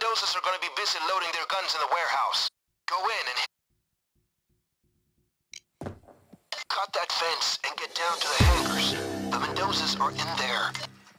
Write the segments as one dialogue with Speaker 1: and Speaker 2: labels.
Speaker 1: Mendozas are gonna be busy loading their guns in the warehouse. Go in and cut that fence and get down to the hangars. The Mendozas are in there.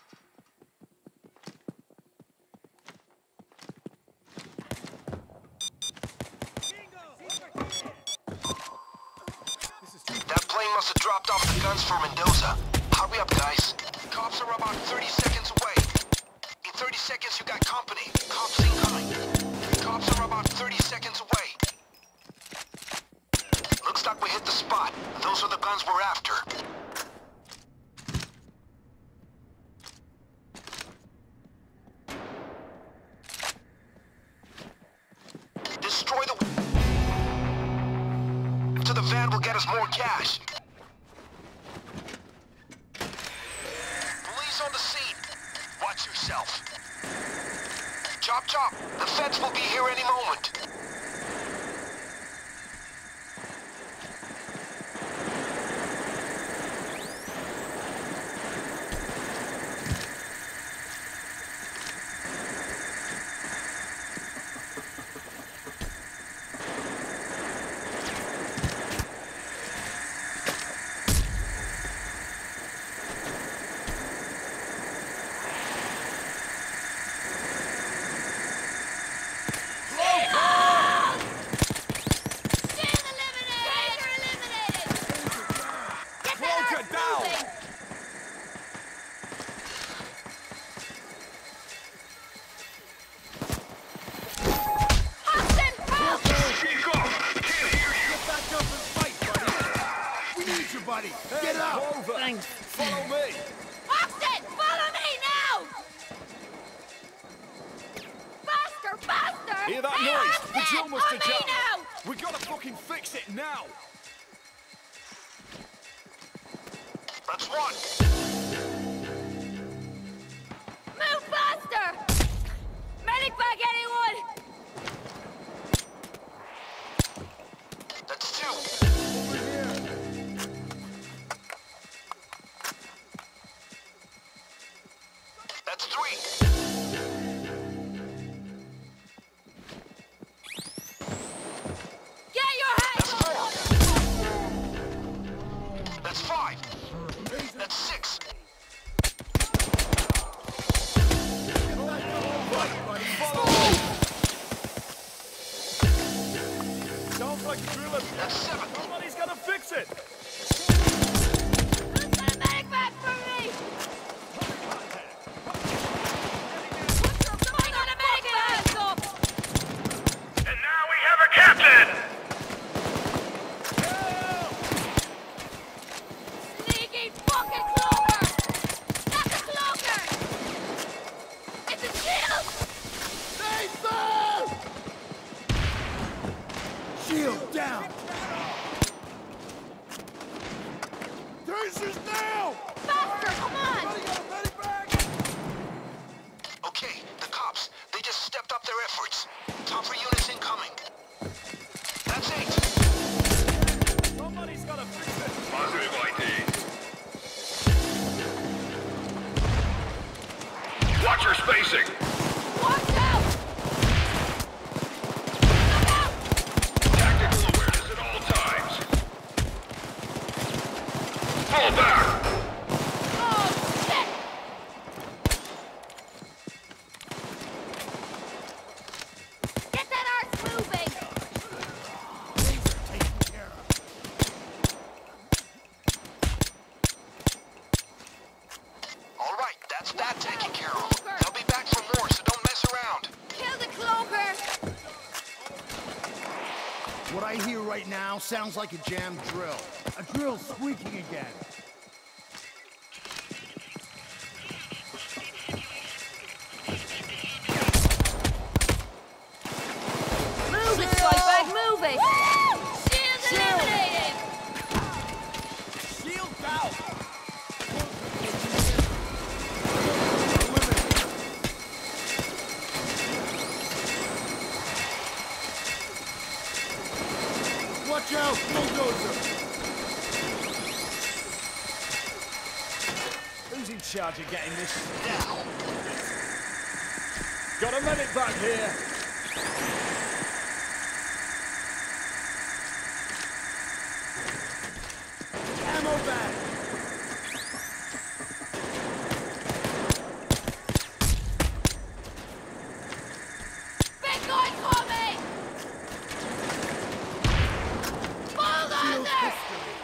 Speaker 1: That plane must have dropped off the guns for Mendoza. Hurry up, guys. Cops are about 30 seconds away. In 30 seconds, you got company. Cops incoming. Cops are about 30 seconds away. Looks like we hit the spot. Those are the guns we're after. Destroy the... to the van will get us more cash. Police on the scene. Watch yourself. Chop chop. The feds will be here any moment.
Speaker 2: Get up!
Speaker 3: Thanks.
Speaker 2: Follow me!
Speaker 4: Austin! Follow me now! Faster! Faster!
Speaker 2: Hear that
Speaker 4: Hey,
Speaker 2: noise?
Speaker 4: Austin!
Speaker 2: The drill must have
Speaker 4: On me
Speaker 2: jammed.
Speaker 4: now!
Speaker 2: We gotta fucking fix it now!
Speaker 1: That's one.
Speaker 4: Move faster! Medic bag, anyone?
Speaker 1: That's two. That's three.
Speaker 4: Get your hands
Speaker 1: That's
Speaker 4: on!
Speaker 1: four. That's five. That's six.
Speaker 2: Sounds like a drill.
Speaker 1: That's seven.
Speaker 2: Somebody's gotta fix it!
Speaker 4: Who's got a medic bag for me? Somebody got a medic bag!
Speaker 5: And now we have a captain!
Speaker 4: Sneaky fucking cloaker! That's a cloaker! It's a shield!
Speaker 3: Shield down!
Speaker 2: Tasers now!
Speaker 4: Faster, come on!
Speaker 1: Okay, the cops. They just stepped up their efforts. Tougher units incoming. That's eight.
Speaker 2: Somebody's gotta fix it!
Speaker 5: Positive ID. Watch your spacing!
Speaker 4: Watch out! Look out!
Speaker 5: Tactical awareness at all times! Fall back!
Speaker 4: Oh, shit! Get that arse moving!
Speaker 1: All right, that's that taken care of. They'll be back for more, so don't mess around.
Speaker 4: Kill the cloaker!
Speaker 3: What I hear right now sounds like a jammed drill. A drill squeaking again.
Speaker 4: Move it, Spike! Move it! Shield eliminated!
Speaker 2: Shield down!
Speaker 3: Watch out, bulldozer!
Speaker 2: Who's in charge of getting this down? Got a medic back here.
Speaker 3: Ammo bag.
Speaker 4: Big guy coming! Bulldozer!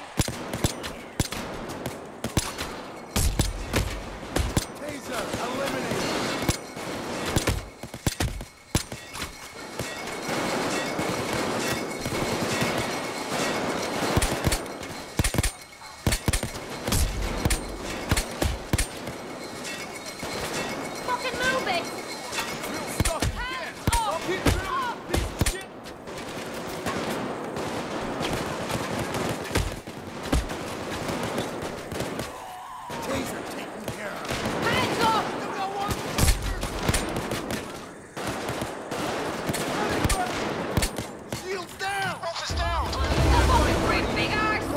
Speaker 3: Taser eliminated.
Speaker 4: Fucking move it!
Speaker 2: Real stuff again.
Speaker 4: Hands
Speaker 2: I'll
Speaker 4: up!
Speaker 2: keep drilling, piece of shit.
Speaker 3: Taser taken care of.
Speaker 4: Hands up!
Speaker 3: Shields down.
Speaker 1: Roof is down.
Speaker 4: The fucking great big arse!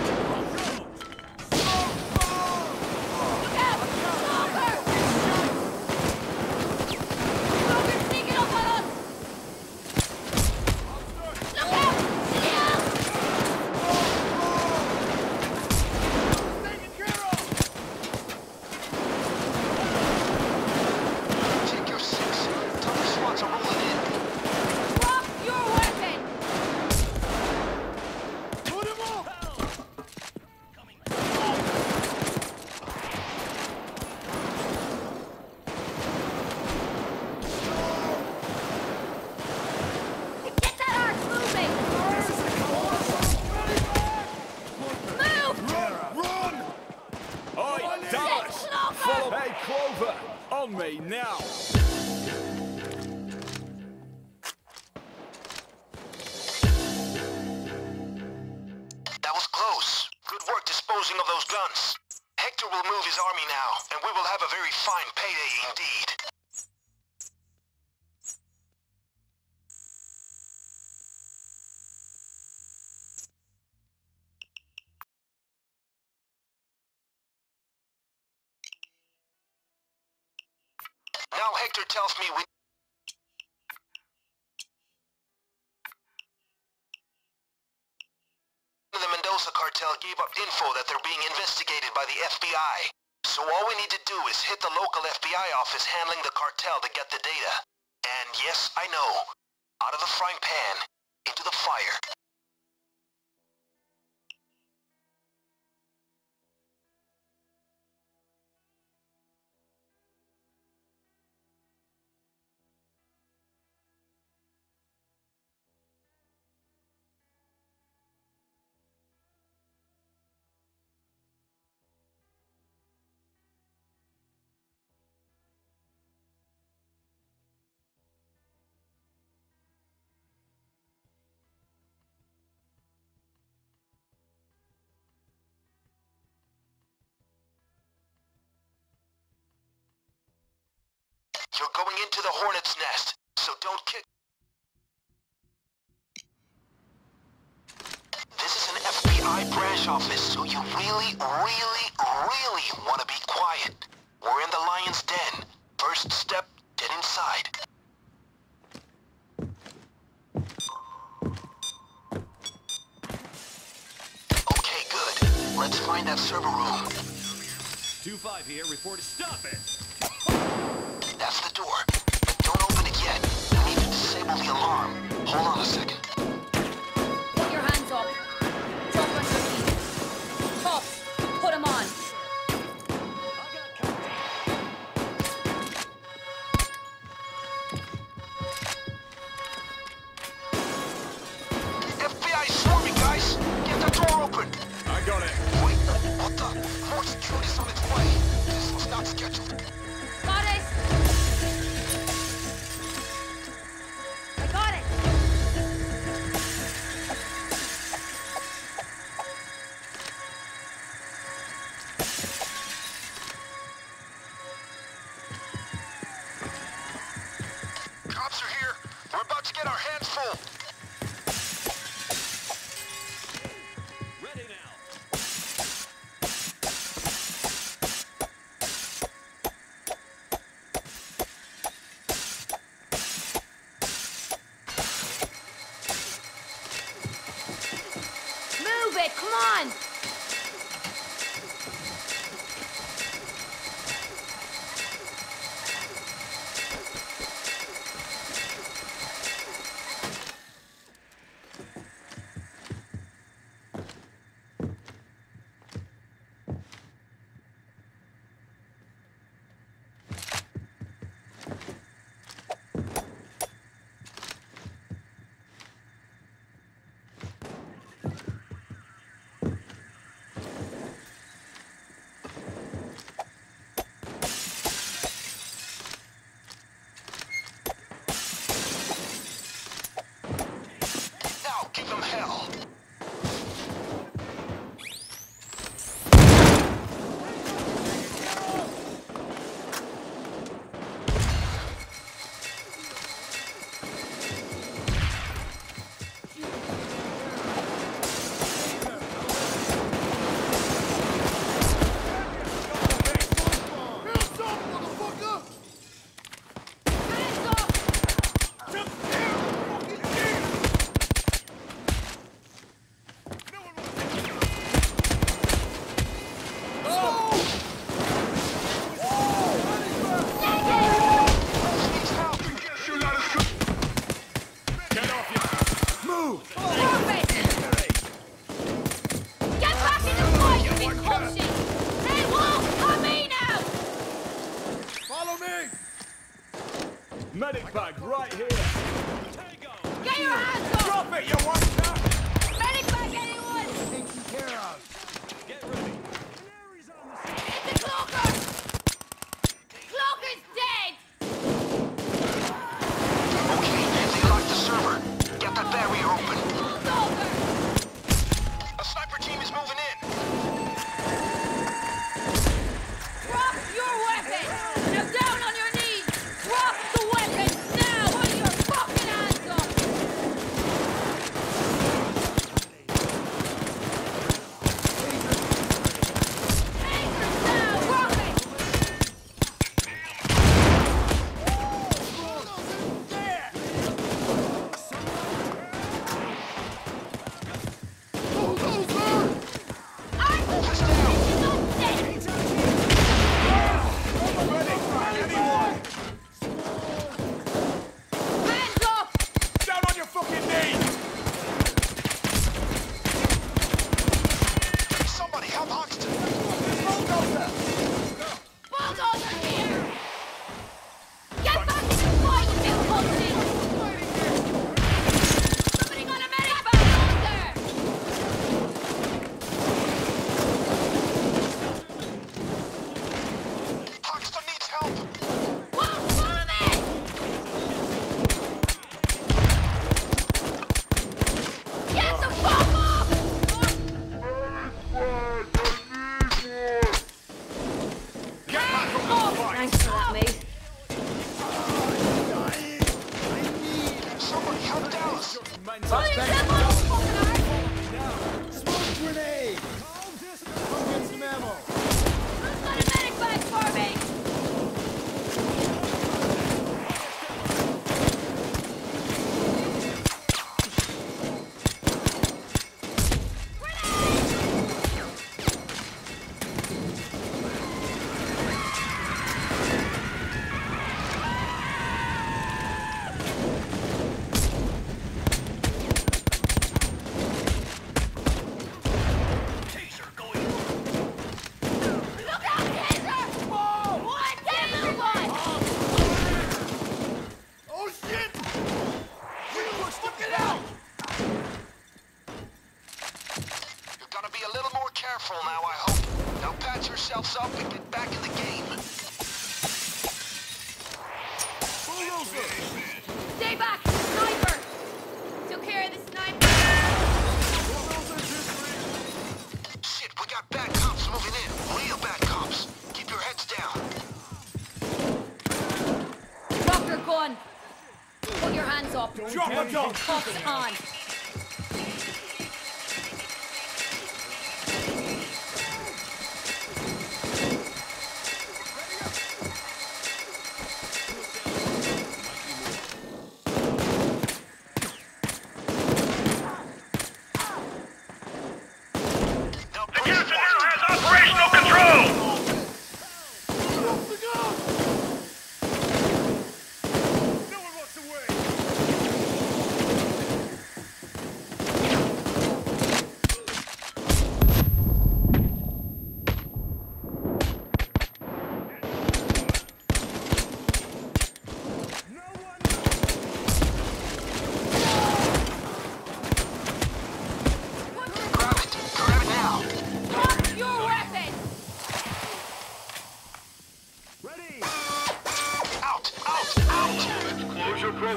Speaker 4: Look out! Stalker! Stalker's sneaking up on us! Look out! Shield!
Speaker 3: Taken care of.
Speaker 1: Take your six. Tougher swats are rolling in.
Speaker 4: Drop your weapon!
Speaker 3: Put him up.
Speaker 4: Get that arse moving! Move!
Speaker 3: Run.
Speaker 2: Oi, Dallas!
Speaker 4: Stalker!
Speaker 2: Follow. Hey, Clover! On me now!
Speaker 1: That was close. Good work disposing of those guns. Hector will move his army now, and we will have a very fine payday indeed. Now Hector tells me we... The Mendoza cartel gave up info that they're being investigated by the FBI. So all we need to do is hit the local FBI office handling the cartel to get the data. And yes, I know. Out of the frying pan, into the fire. You're going into the hornet's nest, so don't kick... This is an FBI branch office, so you really want to be quiet. We're in the lion's den. First step, get inside. Okay, good. Let's find that server room.
Speaker 2: 2-5 here, report to stop it!
Speaker 1: That's the door. But don't open it yet. We need to disable the alarm. Hold on a second.
Speaker 4: Put your hands up. Jump on your knees. Cuffs. Put them on.
Speaker 1: FBI swarming, guys! Get that door open!
Speaker 2: I got it.
Speaker 1: Wait, what the? More security's on its way. This was not scheduled.
Speaker 4: Got it. I got it.
Speaker 1: Cops are here. We're about to get our hands full.
Speaker 2: Ready now.
Speaker 4: on!
Speaker 1: Give them hell.
Speaker 2: Medic bag right here.
Speaker 4: Get your hands up!
Speaker 2: Drop it, you want that?
Speaker 4: Medic bag, anyone!
Speaker 3: Taken care of.
Speaker 2: Get ready.
Speaker 4: It's a cloaker! Cloaker's dead!
Speaker 1: Okay, they locked the server. Get that barrier open.
Speaker 4: Bulldozer!
Speaker 1: A sniper team is moving in.
Speaker 4: Drop your weapon! Now down on your knees! Drop the weapon now! Put your fucking hands up! Tasers now! Drop it! Hands up!
Speaker 2: Down on your fucking knees.
Speaker 1: Somebody help Hoxton.
Speaker 4: Bulldozer here! Get back to the fight, you pussy! Somebody got a medic bag on there!
Speaker 1: Hoxton needs help.
Speaker 4: Whoa, follow me! Get the fuck up! Thanks for that, mate.
Speaker 1: Somebody help Dallas.
Speaker 4: Pull yourself up, fucking arse!
Speaker 3: Smoke grenade! Come get some ammo.
Speaker 4: Who's got a medic bag for me? Look out, taser! One, taser, one!
Speaker 3: Oh shit! We pushed him! Get out!
Speaker 1: You're gonna be a little more careful now, I hope. Now patch yourselves up and get back in the game.
Speaker 4: Stay back! Sniper! Took care of the sniper!
Speaker 1: Shit, we got bad cops moving in. Real bad cops. Keep your heads down.
Speaker 4: Drop your gun! Put your hands up!
Speaker 2: Drop the gun.
Speaker 4: Cuffs on!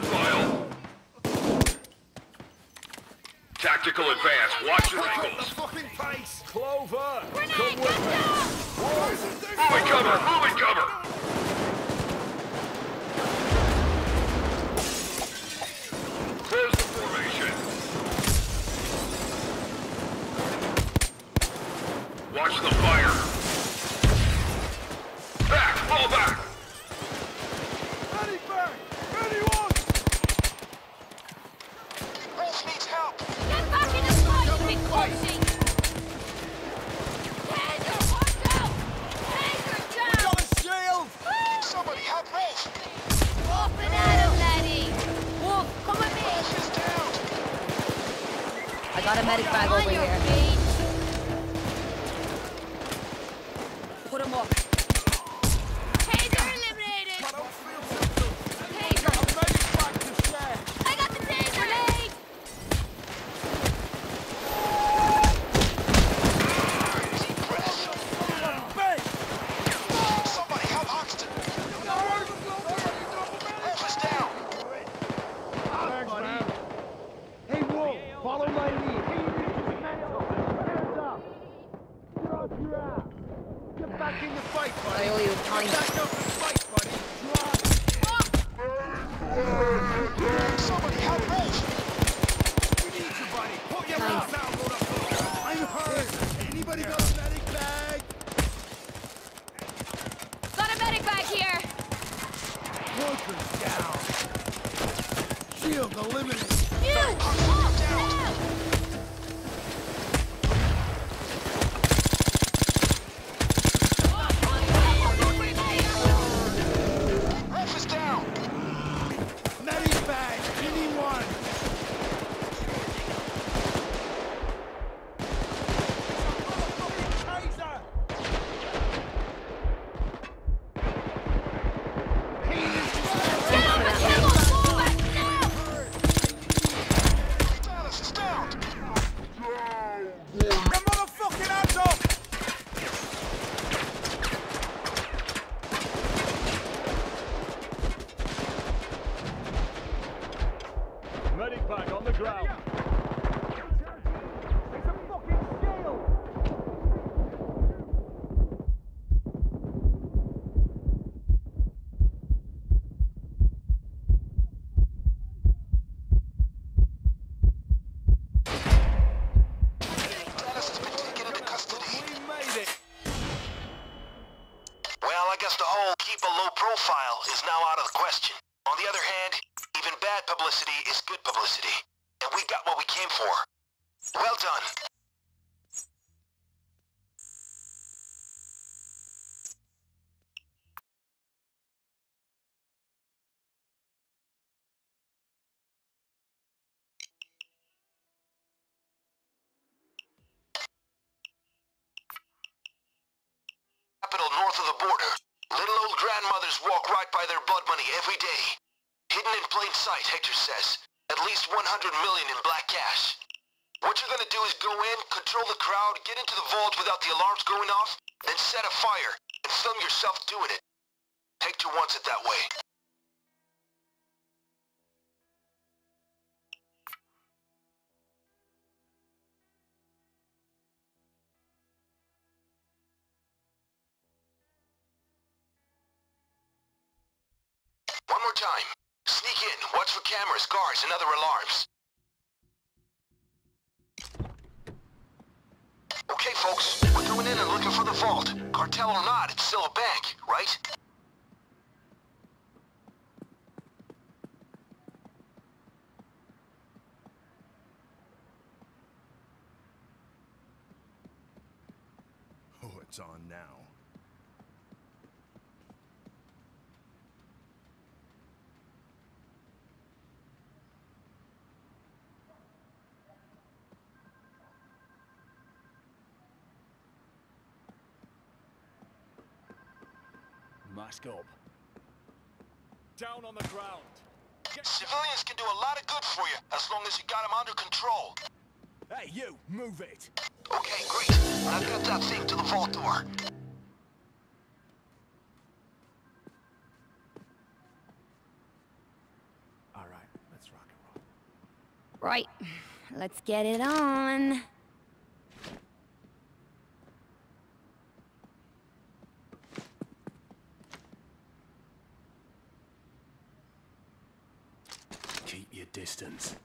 Speaker 5: file. Tactical advance. Watch your ankles.
Speaker 3: Fucking pace!
Speaker 2: Clover!
Speaker 4: Grenade,
Speaker 2: Come
Speaker 4: get
Speaker 2: with me!
Speaker 4: down!
Speaker 5: Moving cover. Moving cover. Close the formation. Watch the fire. Back. Fall back.
Speaker 2: Anything! Anyone!
Speaker 1: Wolf needs help.
Speaker 4: Get back in the fight, you big pussy! Taser, watch out! Taser down!
Speaker 2: Got a shield!
Speaker 1: Somebody help Wolf.
Speaker 4: Open at him, laddie! Wolf, come with me!
Speaker 1: Wolf is down.
Speaker 6: I got a medic bag
Speaker 4: On
Speaker 6: over
Speaker 4: your
Speaker 6: here.
Speaker 4: feet!
Speaker 6: Put him up.
Speaker 4: Taser eliminated!
Speaker 2: I don't feel too good.
Speaker 4: Taser!
Speaker 2: A medic bag to share.
Speaker 4: I got the taser! Grenade!
Speaker 1: Deep breath.
Speaker 2: Bang!
Speaker 1: Somebody help Hoxton. Wolf is down.
Speaker 3: Thanks, man. Hey, Wolf, follow my lead. Hands up. Drop your ass. Get back in the fight, buddy.
Speaker 6: I owe you a
Speaker 3: Get
Speaker 6: pint.
Speaker 3: back up and fight, buddy. Drop.
Speaker 1: Somebody help Wolf.
Speaker 3: We need you, buddy. Put your
Speaker 6: Thanks.
Speaker 3: mouth out, motherfucker. I'm hurt. Anybody got a medic bag?
Speaker 4: Got a medic bag here!
Speaker 3: Walker's down. Shield eliminated.
Speaker 4: You! Wolf, down!
Speaker 1: Wolf is down.
Speaker 3: Medic bag. Anyone?
Speaker 2: Taser!
Speaker 4: Get on the table! Fall back now!
Speaker 1: Dallas is down.
Speaker 2: Your motherfucking hands up! Medic bag on the ground. It's a fucking shield!
Speaker 1: Dallas has been taken into custody.
Speaker 2: We made it!
Speaker 1: Well, I guess the whole keep a low profile is now out of the question. On the other hand, even bad publicity is good publicity. And we got what we came for. Well done. Capital north of the border. Little old grandmothers walk right by their blood money every day. Hidden in plain sight, Hector says. At least 100 million in black cash. What you're gonna do is go in, control the crowd, get into the vault without the alarms going off, then set a fire, and film yourself doing it. Hector wants it that way. One more time. Sneak in, watch for cameras, guards, and other alarms. Okay, folks, we're going in and looking for the vault. Cartel or not, it's still a bank, right?
Speaker 3: Oh, it's on now.
Speaker 2: Mask up. Down on the ground.
Speaker 1: Civilians can do a lot of good for you, as long as you got them under control.
Speaker 2: Hey, you! Move it!
Speaker 1: Okay, great. I've got that thing to the vault door.
Speaker 2: Alright.
Speaker 4: Right. Let's get it on.
Speaker 2: Keep your distance.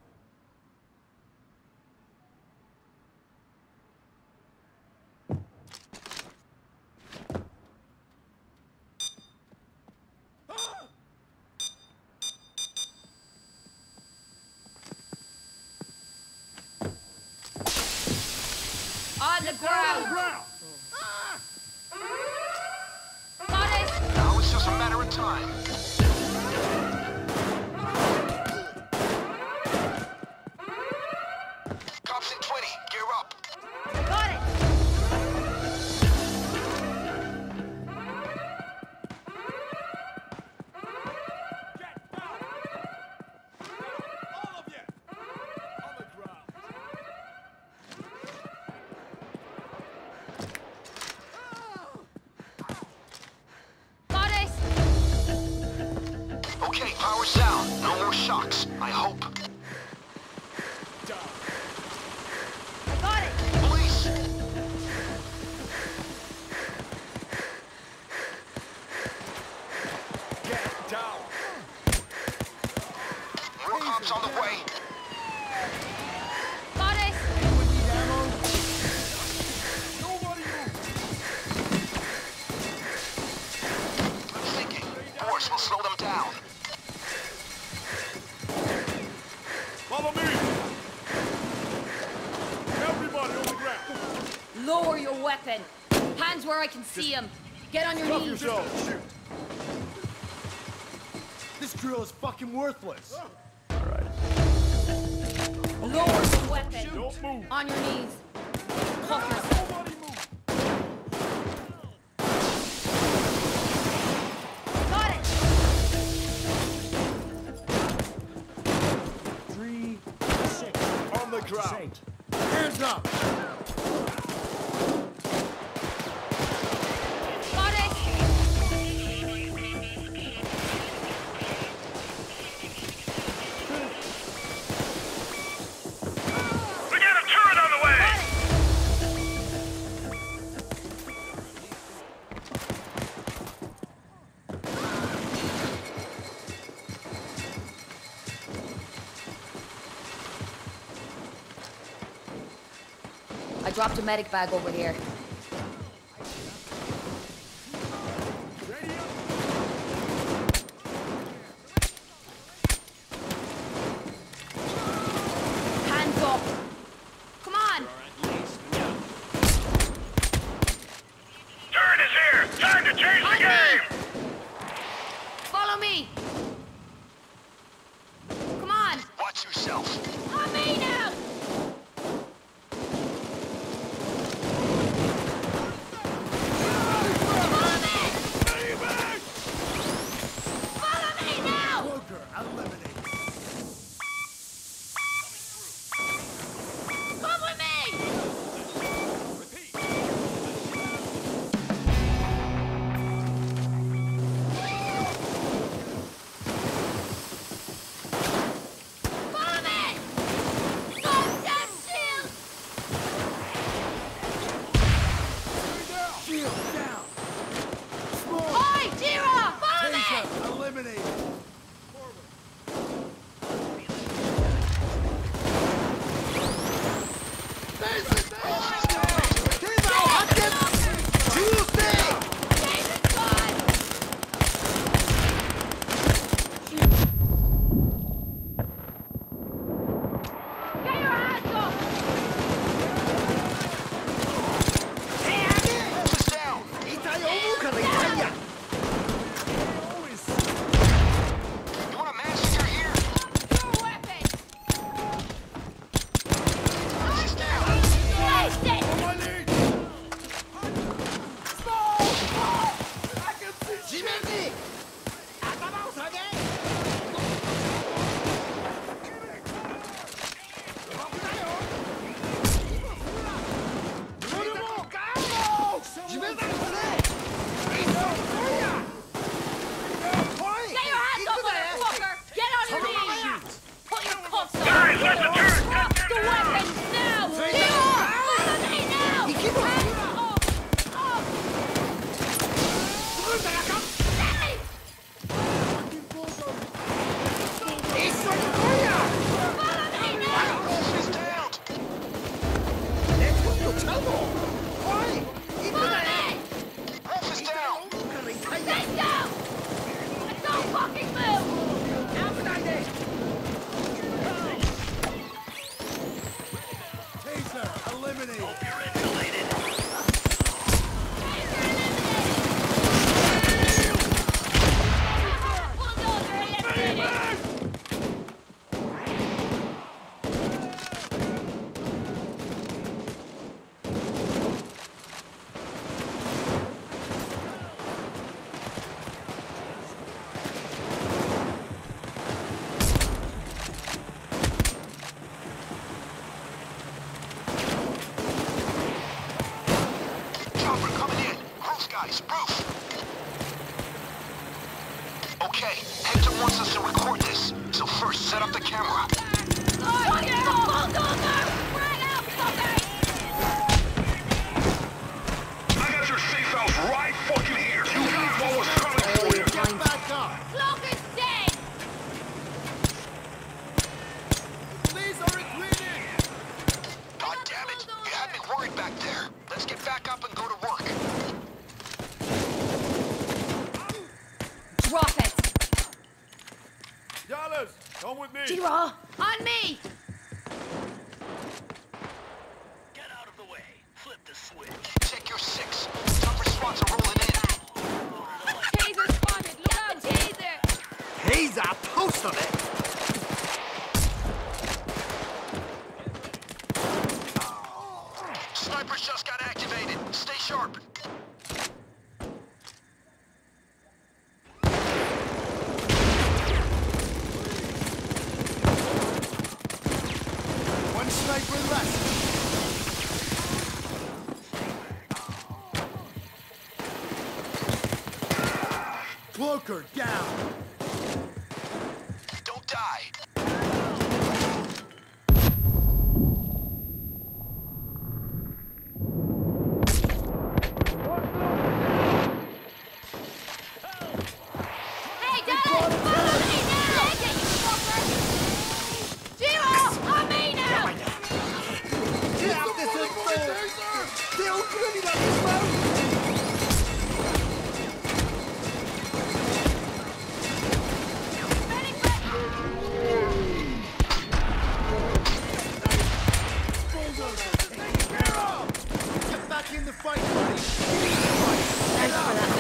Speaker 4: On the ground! Got it!
Speaker 1: Now it's just a matter of time. Cops in 20, gear up.
Speaker 4: Got it!
Speaker 2: Get down! All of you! On the ground.
Speaker 4: Got it!
Speaker 1: Okay, power's down. No more shocks, I hope.
Speaker 2: Down.
Speaker 4: Got it!
Speaker 1: Police!
Speaker 2: Get down.
Speaker 1: More cops on the way.
Speaker 4: Got it!
Speaker 3: Anyone need ammo?
Speaker 2: Nobody move.
Speaker 1: I'm thinking. Force will slow them down.
Speaker 2: Follow me. Everybody on the ground.
Speaker 4: Lower your weapon. Hands where I can see him. Get on your
Speaker 2: Drop
Speaker 4: knees.
Speaker 2: yourself. Shoot.
Speaker 3: This drill is fucking worthless.
Speaker 4: Lower your weapon.
Speaker 2: Don't move.
Speaker 4: On your knees. Cuff yourself.
Speaker 2: Nobody move.
Speaker 4: Got it!
Speaker 3: 3, 6.
Speaker 2: On the ground.
Speaker 3: Hands up!
Speaker 4: Got it!
Speaker 5: We got a turret on the way!
Speaker 4: Got it! I dropped a medic bag over here. Hands up! Come on!
Speaker 5: Turret is here! Time to change the
Speaker 4: On me!
Speaker 5: game!
Speaker 4: Follow me! Come on!
Speaker 1: Watch yourself.
Speaker 4: On me now! Follow me! Follow me now!
Speaker 3: Broker, eliminate.
Speaker 4: Come with me! Follow me!
Speaker 1: guys. Roof. Okay, Hector wants us to record this. So first, set up the camera.
Speaker 5: I got your safe house right fucking here. You got what was coming for you.
Speaker 3: Get back up!
Speaker 4: Cloak is dead!
Speaker 3: Police are retreating!
Speaker 1: God damn it! You had me worried back there. Let's get back up and go to work.
Speaker 6: Drop it!
Speaker 2: Dallas, come with me.
Speaker 6: Gira!
Speaker 4: On me!
Speaker 5: Get out of the way. Flip the switch.
Speaker 1: Check your 6. Top response are rolling in.
Speaker 4: Taser spotted! Look out! Taser!
Speaker 3: He's a toast of it!
Speaker 1: Snipers just got activated. Stay sharp.
Speaker 3: One sniper left! Cloaker down!
Speaker 1: Don't die.
Speaker 4: Hey, Dallas! Follow me now! Take it, you fucker! Zero! On me now!
Speaker 3: Get out this info! Still grinning at this mode!
Speaker 4: Ready for...
Speaker 3: Get back in the fight, buddy!
Speaker 6: Thanks for that,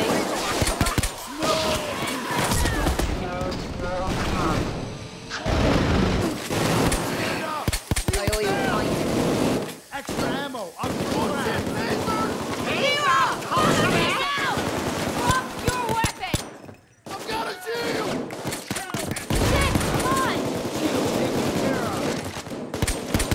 Speaker 3: Stand up!
Speaker 6: mate. I owe you a pint.
Speaker 3: Extra ammo! I'm Borderland!
Speaker 4: Zero! Follow me now! Drop your weapon!
Speaker 3: I've got a shield!
Speaker 4: Six, come on!
Speaker 3: Shield taken care of!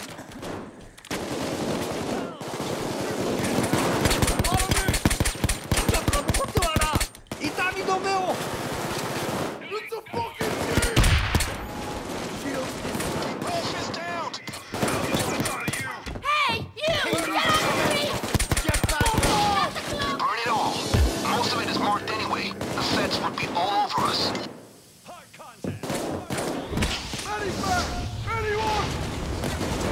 Speaker 3: It's a fucking shield! Shield
Speaker 1: Roof is down.
Speaker 4: Hey, you! Get off of me!
Speaker 3: Get back up!
Speaker 4: That's the cloak!
Speaker 1: Burn it all. Most of it is marked anyway. The feds would be all over us.
Speaker 2: Hard contact. Ready, back. Anyone?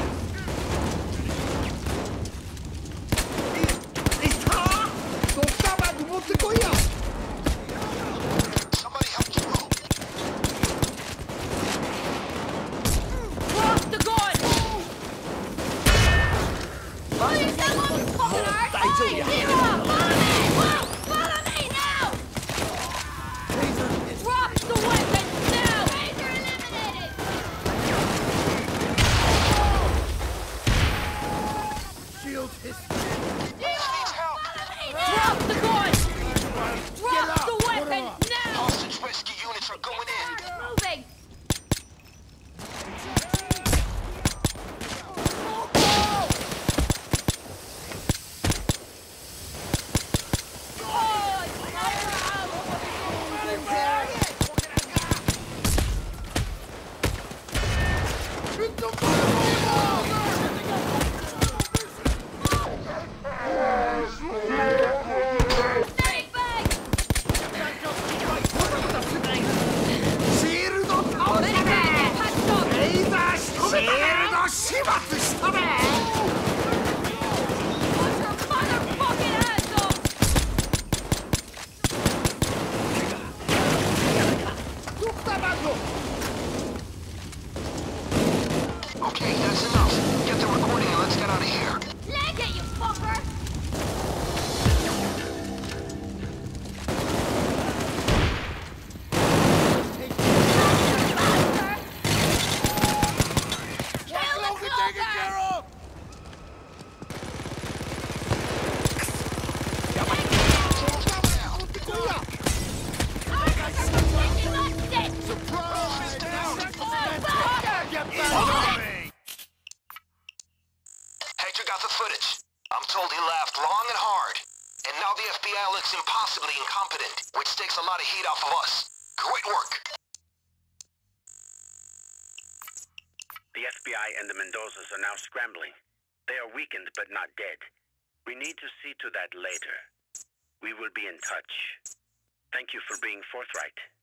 Speaker 1: Somebody help Jiro.
Speaker 4: Drop the gun! Pull yourself up, you fucking arse! Hey, Zero! Follow me! Whoa! Follow me now! Drop the weapon now! Taser eliminated!
Speaker 3: Shield his...
Speaker 4: Zero!
Speaker 1: help.
Speaker 4: Follow me now! Drop the gun! Drop the weapon now!
Speaker 1: Hostage rescue units are going in.
Speaker 4: Moving! Snake bag! Medic, patched up! Put your motherfucking hands up!
Speaker 1: Okay, that's enough. Get the recording and let's get out of here.
Speaker 4: Leg it, you fucker! Bastard! Kill the cloaker!
Speaker 3: Surprise! Get back
Speaker 4: Oh,
Speaker 3: on me!
Speaker 1: Hector got the footage. I'm told he laughed long and hard. And now the FBI looks impossibly incompetent, which takes a lot of heat off of us. Great work.
Speaker 7: The FBI and the Mendozas are now scrambling. They are weakened but not dead. We need to see to that later. We will be in touch. Thank you for being forthright.